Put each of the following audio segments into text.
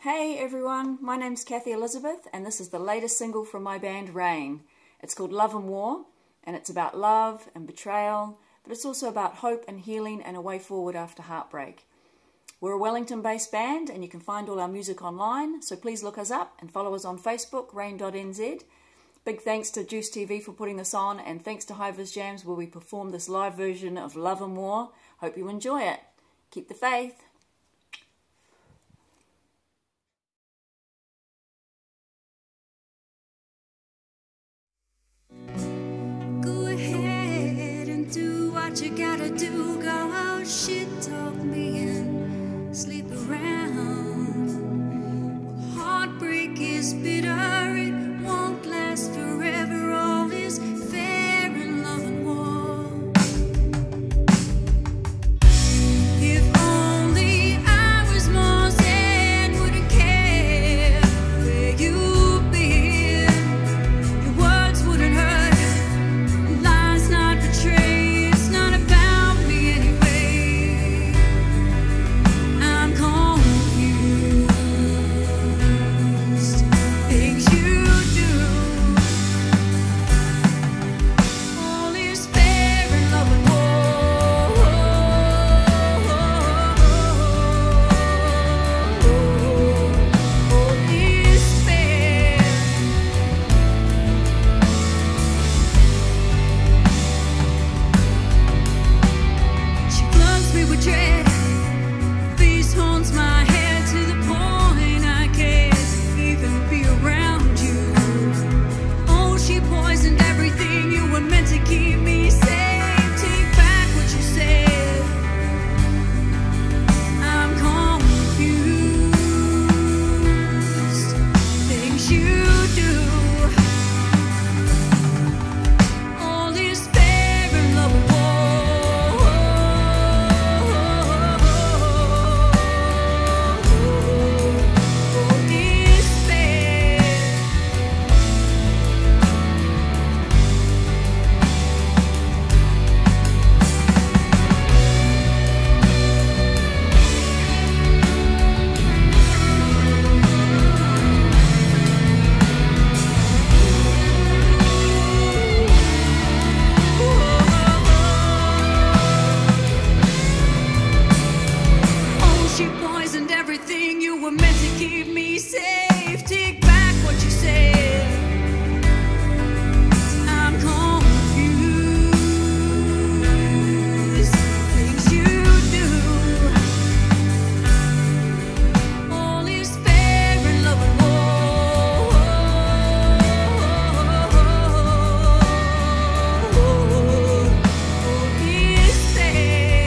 Hey everyone, my name's Kathy Elizabeth and this is the latest single from my band Rain. It's called Love and War and it's about love and betrayal, but it's also about hope and healing and a way forward after heartbreak. We're a Wellington-based band and you can find all our music online, so please look us up and follow us on Facebook, rain.nz. Big thanks to Juice TV for putting this on, and thanks to HiViZ Jamz where we perform this live version of Love and War. Hope you enjoy it. Keep the faith. Go ahead and do what you gotta do. Go out, shit talk me and sleep around. Heartbreak is bitter, it won't last forever. All is fair in love and war. If only I was more zen, wouldn't care where you've been. Your words wouldn't hurt, lies not betray. It's not about me anyway. I'm confused. Things you do, all is fair in love and war. All is fair. She floods me with dread. Face haunts my head to the point I can't even be around you. Oh, she poisoned everything. You were meant to keep me safe. Take back what you said. I'm confused. Things you do, all is fair in love and war. All is fair. Oh, she poisoned everything. You were meant to keep me safe. Take back what you said. I'm confused. Things you do, all is fair in love and war. All is fair.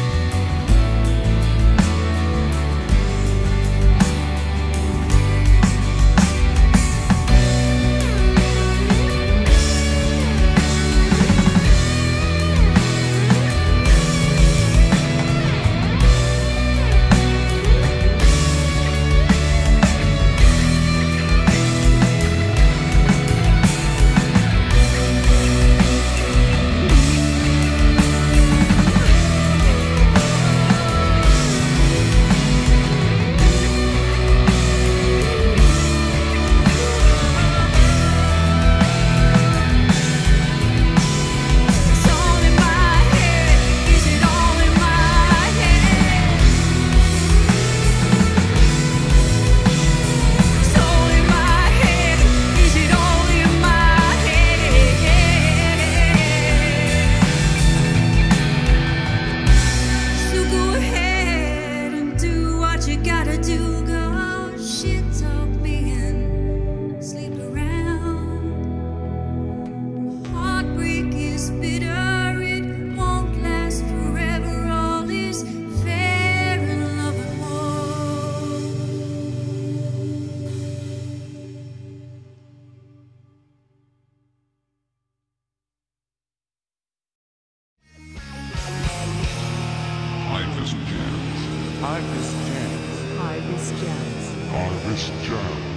It's all in my head. Is it all in my head? It's all in my head. Is it all in my head? So go ahead and do what you gotta do. Go out, shit talk me and sleep around. Heartbreak is bitter, it won't last forever. All is fair in love and war. HiViZ Jamz. HiViZ Jamz. HiViZ Jamz.